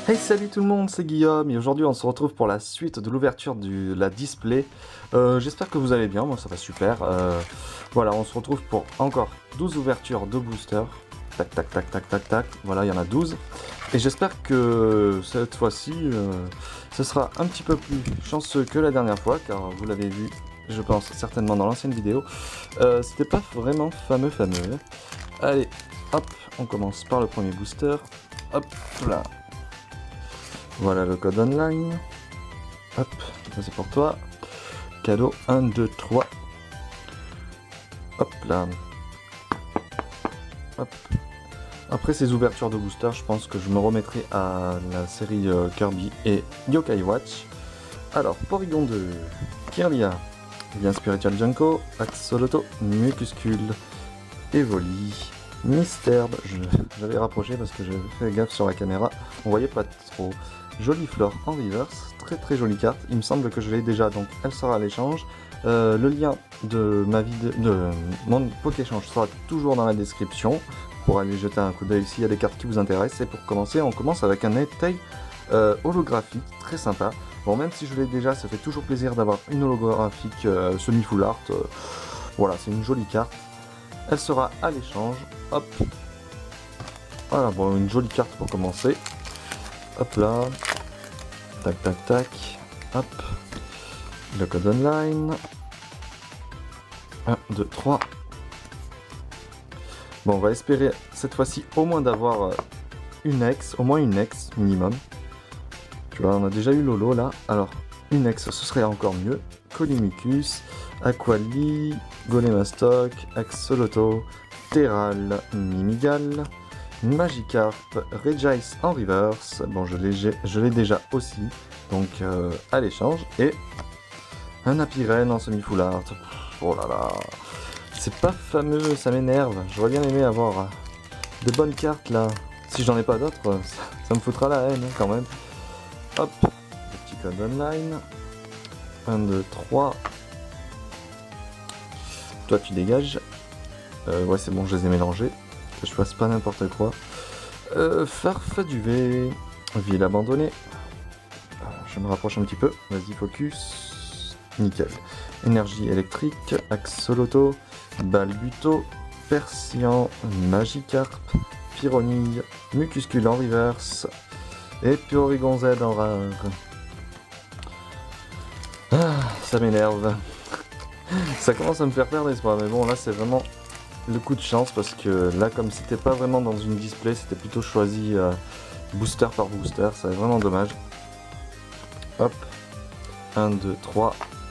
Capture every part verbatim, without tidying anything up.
Hey, salut tout le monde, c'est Guillaume et aujourd'hui on se retrouve pour la suite de l'ouverture de la display. Euh, J'espère que vous allez bien, moi ça va super. Euh, voilà, on se retrouve pour encore douze ouvertures de boosters. Tac, tac, tac, tac, tac, tac. Voilà, il y en a douze. Et j'espère que cette fois-ci, euh, ce sera un petit peu plus chanceux que la dernière fois, car vous l'avez vu, je pense certainement dans l'ancienne vidéo. Euh, C'était pas vraiment fameux, fameux. Allez, hop, on commence par le premier booster. Hop là. Voilà le code online. Hop, ça c'est pour toi. Cadeau un, deux, trois. Hop là. Hop. Après ces ouvertures de booster, je pense que je me remettrai à la série euh, Kirby et Yokai Watch. Alors, Porygon deux, Kirlia, bien Spiritual Junko, Axolotl, Mucuscule, Evoli, Misterbe, j'avais rapproché parce que j'avais fait gaffe sur la caméra, on voyait pas trop. Joliflore en reverse, très très jolie carte, il me semble que je l'ai déjà, donc elle sera à l'échange. Euh, le lien de ma vidéo, de mon Pokéchange sera toujours dans la description pour aller jeter un coup d'œil s'il y a des cartes qui vous intéressent. Et pour commencer, on commence avec un Entei euh, holographique, très sympa. Bon, même si je l'ai déjà, ça fait toujours plaisir d'avoir une holographique euh, semi-full art. Euh, voilà, c'est une jolie carte. Elle sera à l'échange. Hop. Voilà, bon, une jolie carte pour commencer. Hop là. Tac, tac, tac. Hop. Le code online. un, deux, trois. Bon, on va espérer cette fois-ci au moins d'avoir une ex, au moins une ex minimum. Tu vois, on a déjà eu Lolo là. Alors, une ex, ce serait encore mieux. Colimicus, Aquali, Golemastoc, Axolotl, Terral, Mimigal, Magikarp, Regice en reverse. Bon, je l'ai déjà aussi, donc euh, à l'échange. Et un Apirène en semi-full art. Oh là là, c'est pas fameux, ça m'énerve. J'aurais bien aimé avoir euh, de bonnes cartes là. Si j'en ai pas d'autres, ça, ça me foutra la haine hein, quand même. Hop, le petit code online. un, deux, trois. Toi tu dégages. Euh, ouais c'est bon, je les ai mélangés. Que je fasse pas n'importe quoi. Euh, Farfaduvé. Ville abandonnée. Je me rapproche un petit peu. Vas-y, focus. Nickel. Énergie électrique. Axolotl. Balbuto. Persian. Magikarp. Pyronille. Mucuscule en reverse. Et Porygon Z en rare. Ah, ça m'énerve. Ça commence à me faire perdre espoir. Mais bon, là, c'est vraiment le coup de chance. Parce que là, comme c'était pas vraiment dans une display, c'était plutôt choisi euh, booster par booster. C'est vraiment dommage. Hop. un, deux, trois.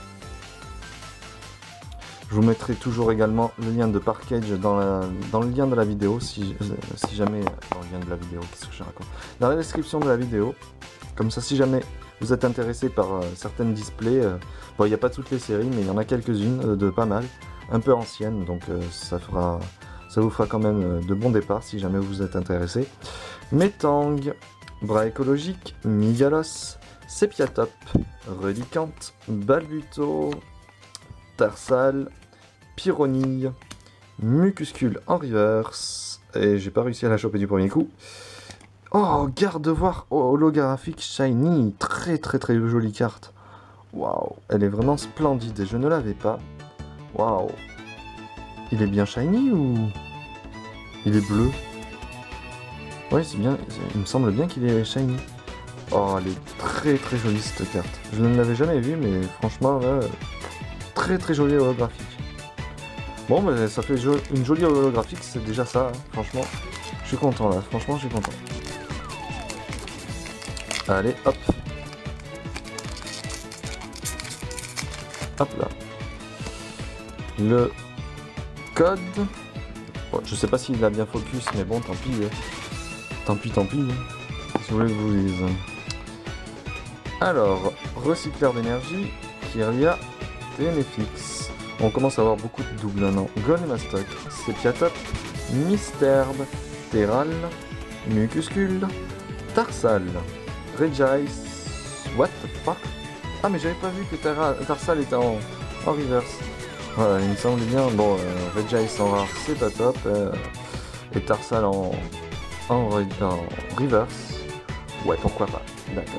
Je vous mettrai toujours également le lien de Parkage dans, la, dans le lien de la vidéo, si, si jamais... Dans le lien de la vidéo, qu'est-ce que je raconte? Dans la description de la vidéo, comme ça si jamais vous êtes intéressé par euh, certaines displays, euh, bon il n'y a pas toutes les séries, mais il y en a quelques-unes euh, de pas mal, un peu anciennes, donc euh, ça, fera, ça vous fera quand même euh, de bons départs si jamais vous êtes intéressé. Metang, Bras écologique, Migalos, Sepiatop, Relicante, Balbuto, Tarsal, Pyronille, Mucuscule en reverse, et j'ai pas réussi à la choper du premier coup. Oh, garde-voir holographique shiny, très très très jolie carte. Waouh, elle est vraiment splendide et je ne l'avais pas. Waouh, il est bien shiny ou il est bleu? Ouais, c'est bien, il me semble bien qu'il est shiny. Oh, elle est très très jolie cette carte. Je ne l'avais jamais vue, mais franchement, là, très très jolie holographique. Bon, mais ça fait jo une jolie holographique, c'est déjà ça, hein. Franchement. Je suis content là, franchement, je suis content. Allez, hop. Hop là. Le code. Bon, je sais pas s'il a bien focus, mais bon, tant pis. Hein. Tant pis, tant pis. Hein. Si vous voulez que je vous dise. Alors, recycleur d'énergie, Kirlia, Ténéfix. On commence à avoir beaucoup de doubles noms. Golemastoc, Sepiatop, Misterbe, Terral, Mucuscule, Tarsal, Regice. What the fuck? Ah, mais j'avais pas vu que Tarsal était en, en reverse. Voilà, il me semble bien. Bon, euh, Regice en rare, c'est pas top. Euh, et Tarsal en, en, en reverse. Ouais, pourquoi pas. D'accord.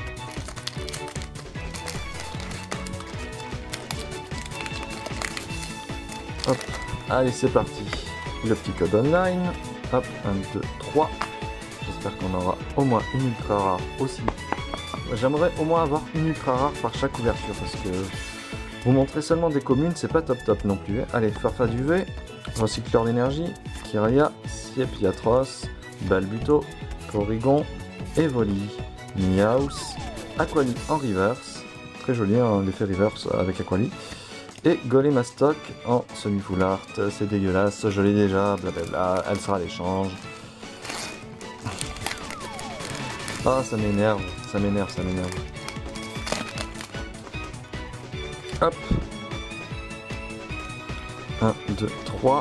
Hop, allez, c'est parti. Le petit code online. Hop, un, deux, trois. J'espère qu'on aura au moins une ultra rare aussi. J'aimerais au moins avoir une ultra rare par chaque ouverture parce que vous montrez seulement des communes, c'est pas top top non plus. Allez, Farfa du V, Recycleur d'énergie, Kyria, Siepiatros, Balbuto, Porygon, Evoli, Miaus, Aquali en reverse, très joli hein, l'effet reverse avec Aquali, et Golemastoc en semi-full art, c'est dégueulasse, je l'ai déjà, blablabla, elle sera à l'échange. Ah, ça m'énerve, ça m'énerve, ça m'énerve. Hop. un, deux, trois.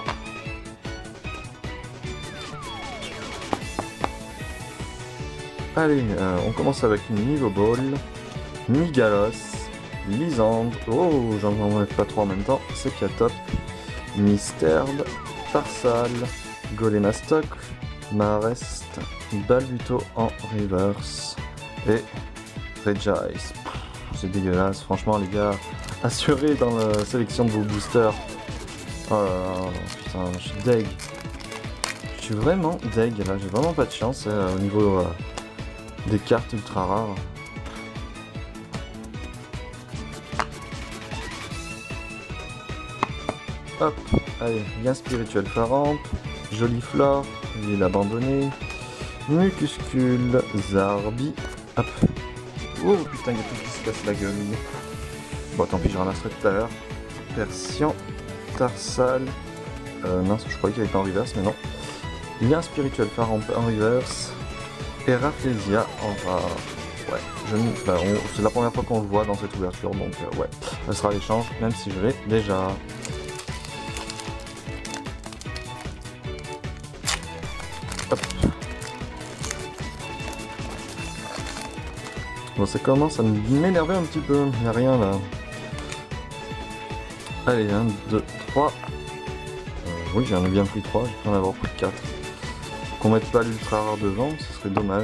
Allez, euh, on commence avec une niveau ball. Migalos, Lysandre. Oh, j'en enlève pas trois en même temps. Sepiatop, Mysterd, Tarsal, Golemastoc, Marest, Balbuto en reverse et Regice. C'est dégueulasse, franchement les gars, assurez dans la sélection de vos boosters. Oh là là, putain, je suis deg. Je suis vraiment deg là, j'ai vraiment pas de chance euh, au niveau euh, des cartes ultra rares. Hop, allez, bien spirituel Faramp, Jolie Flore, Ville abandonnée, Mucuscule, Zarbi, hop. Oh putain, il y a tout qui se casse la gueule. Bon, tant pis, je ramasserai tout à l'heure. Persian, Tarsal, euh, mince, je croyais qu'il était en reverse, mais non. Lien spirituel Faramp en reverse, et Rafflesia en rare. Ouais, je bah, c'est la première fois qu'on le voit dans cette ouverture, donc euh, ouais, ça sera l'échange, même si je l'ai déjà. Hop. Bon, ça commence à m'énerver un petit peu, il n'y a rien là. Allez, un, deux, trois. Euh, oui, j'en ai bien pris trois, j'ai pu en avoir pris quatre. Qu'on mette pas l'ultra rare devant, ce serait dommage.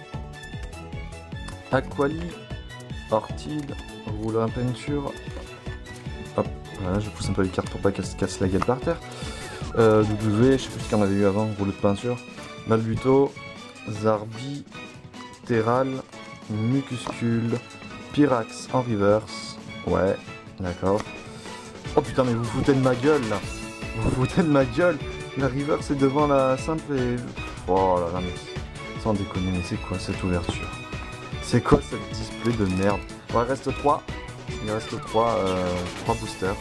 Aquali, Ortide, Rouleur à peinture. Hop, voilà, je pousse un peu les cartes pour pas qu'elles se cassent la gueule par terre. Euh, W, je sais plus ce qu'on avait eu avant, rouleau de peinture. Balbuto, Zarbi, Terral, Mucuscule, Pyrax en reverse. Ouais, d'accord. Oh putain, mais vous foutez de ma gueule là. Vous foutez de ma gueule. La reverse est devant la simple et... Oh là là, mais sans déconner, mais c'est quoi cette ouverture? C'est quoi cette display de merde? Bon, il reste trois. Il reste trois, euh, trois boosters.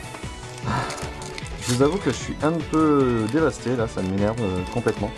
Je vous avoue que je suis un peu dévasté là, ça m'énerve euh, complètement.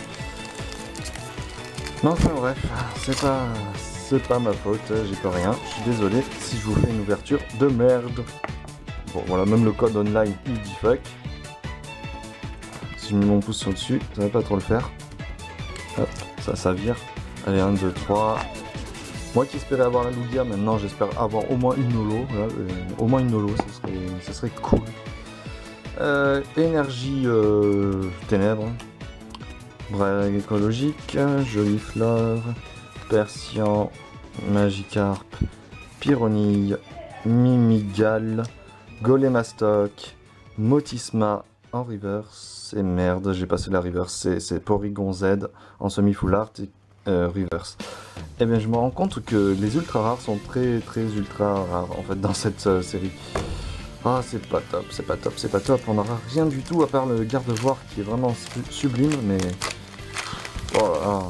Mais enfin bref, c'est pas, c'est pas ma faute, j'y peux rien. Je suis désolé si je vous fais une ouverture de merde. Bon voilà, même le code online il dit fuck. Si je mets mon pouce sur dessus, ça va pas trop le faire. Hop, ça, ça vire. Allez, un, deux, trois. Moi qui espérais avoir la Lugia, maintenant j'espère avoir au moins une holo. Voilà, euh, au moins une holo, ce serait, ce serait cool. Euh, énergie euh, ténèbres. Braille écologique, Jolie Flore, Persian, Magikarp, Pyronille, Mimigal, Golemastoc, Motisma en reverse, et merde, j'ai passé la reverse, c'est Porygon Z en semi-full art et euh, reverse. Et bien je me rends compte que les ultra rares sont très très ultra rares en fait dans cette euh, série. Ah, c'est pas top, c'est pas top, c'est pas top, on n'aura rien du tout à part le garde-voir qui est vraiment sublime, mais... Oh là là.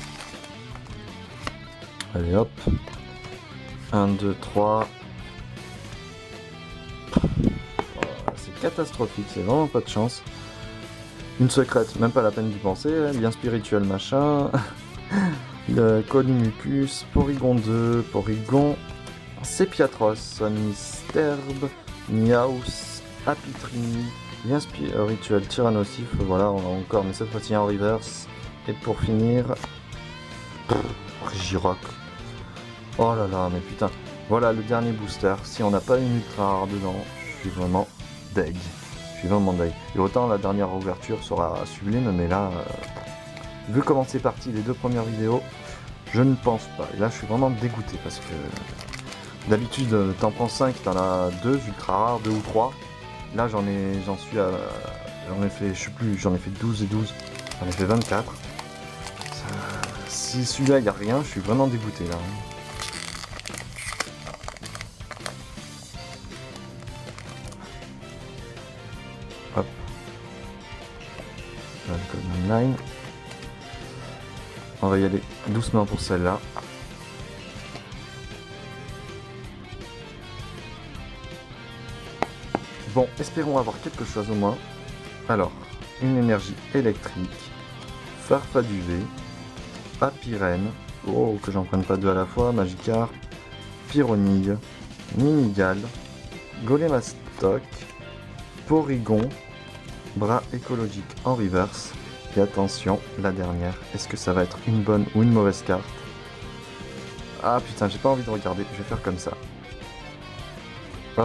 Allez hop. un, deux, trois. Oh, c'est catastrophique, c'est vraiment pas de chance. Une secrète, même pas la peine d'y penser, hein. Bien spirituel machin. Le Colimucus, Porygon deux, Porygon, Sepiatros, Mysterbe, Miaus, Apitrini, bien spirituel Tyrannosif, voilà, on a encore, mais cette fois-ci en reverse. Et pour finir, Giroc. Oh là là, mais putain. Voilà le dernier booster. Si on n'a pas une ultra rare dedans, je suis vraiment deg. Je suis vraiment deg. Et autant la dernière ouverture sera sublime, mais là, euh, vu comment c'est parti les deux premières vidéos, Je ne pense pas. Et là, je suis vraiment dégoûté parce que d'habitude, t'en prends cinq, t'en as deux ultra rares, deux ou trois. Là, j'en ai, j'en suis à, j'en ai fait, je sais plus, j'en ai fait douze et douze. J'en ai fait vingt-quatre. Ça, si celui-là, il n'y a rien, je suis vraiment dégoûté là. Hop. Là, le code online. On va y aller doucement pour celle-là. Bon, espérons avoir quelque chose au moins. Alors, une énergie électrique, Farfaduvé, Apirène, oh, que j'en prenne pas deux à la fois, Magikarp, Pyronille, Minigal, Golémastoc, Porygon, Bras écologique en reverse. Et attention, la dernière, est-ce que ça va être une bonne ou une mauvaise carte? Ah putain, j'ai pas envie de regarder, je vais faire comme ça. Hop.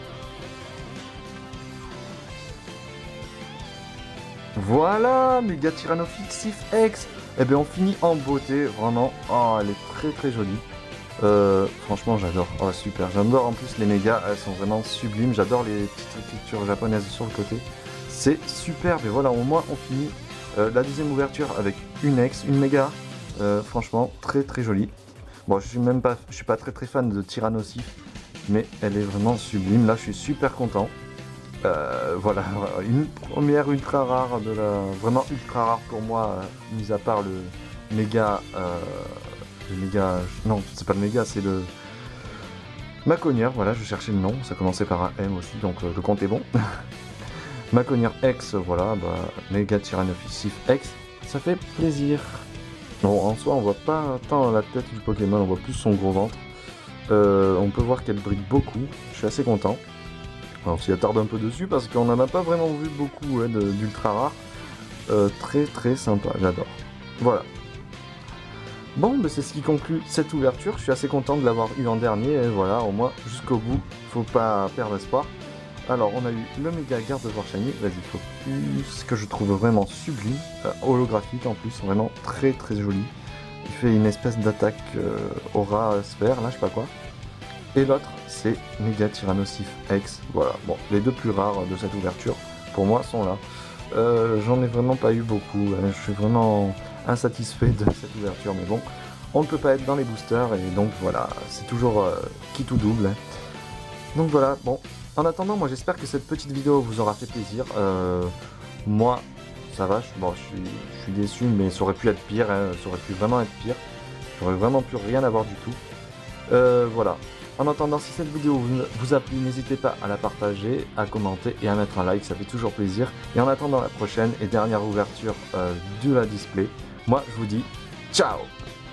Voilà, Méga Tyrannosaurus X. Eh bien, on finit en beauté, vraiment. Oh, elle est très très jolie. Euh, franchement, j'adore. Oh, super. J'adore en plus les mégas, elles sont vraiment sublimes. J'adore les petites écritures japonaises sur le côté. C'est superbe. Et voilà, au moins, on finit euh, la deuxième ouverture avec une X, une méga. Euh, franchement, très très jolie. Bon, je suis même pas, je suis pas très très fan de Tyrannosaurus, mais elle est vraiment sublime. Là, je suis super content. Euh, voilà, une première ultra rare de la, vraiment ultra rare pour moi, euh, mis à part le méga, euh, le méga, non, c'est pas le méga, c'est le Maconière. Voilà, je cherchais le nom, ça commençait par un M aussi, donc euh, le compte est bon. Maconière X, voilà, bah, méga Tyrannosaurus X, ça fait plaisir. Bon, en soi, on voit pas tant la tête du Pokémon, on voit plus son gros ventre. Euh, on peut voir qu'elle brille beaucoup, je suis assez content. Alors, s'y attarde un peu dessus parce qu'on n'en a pas vraiment vu beaucoup ouais, d'ultra rares. Euh, très très sympa, j'adore. Voilà. Bon, bah, c'est ce qui conclut cette ouverture. Je suis assez content de l'avoir eu en dernier. Et voilà, au moins jusqu'au bout. Faut pas perdre espoir. Alors, on a eu le méga Gardevoir Shiny. Vas-y, focus. Que je trouve vraiment sublime. Euh, holographique en plus. Vraiment très très joli. Il fait une espèce d'attaque euh, aura sphère, là, je sais pas quoi. Et l'autre, c'est Méga Tyrannosaurus X. Voilà, bon, les deux plus rares de cette ouverture, pour moi, sont là. Euh, J'en ai vraiment pas eu beaucoup. Hein. Je suis vraiment insatisfait de cette ouverture. Mais bon, on ne peut pas être dans les boosters. Et donc, voilà, c'est toujours euh, quitte ou double. Hein. Donc, voilà, bon. En attendant, moi, j'espère que cette petite vidéo vous aura fait plaisir. Euh, moi, ça va. Je, bon, je suis, je suis déçu, mais ça aurait pu être pire. Hein. Ça aurait pu vraiment être pire. J'aurais vraiment plus rien à voir du tout. Euh, voilà. En attendant, si cette vidéo vous a plu, n'hésitez pas à la partager, à commenter et à mettre un like, ça fait toujours plaisir. Et en attendant la prochaine et dernière ouverture euh, de la display, moi je vous dis ciao!